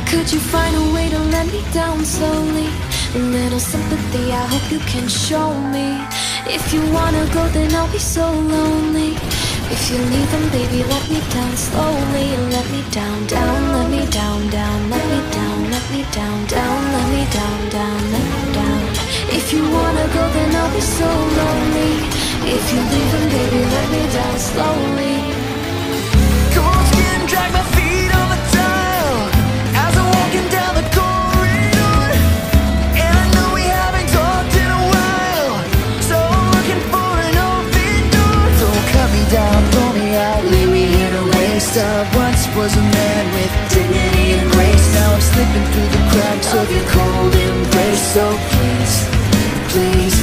Could you find a way to let me down slowly? A little sympathy, I hope you can show me. If you wanna go, then I'll be so lonely. If you leave, then baby, let me down slowly. Let me down, down, let me down, down. Let me down, let me down, down. Let me down, down, let me down. If you wanna go, then I'll be so lonely. If you leave, then baby, let me down slowly. Cold skin, drag my feet on the tile as I'm walking down the corridor. And I know we haven't talked in a while, so I'm looking for an open door. Don't cut me down, throw me out, leave me here to waste. I once was a man with dignity and grace. Now I'm slipping through the cracks of your cold embrace. So please, please,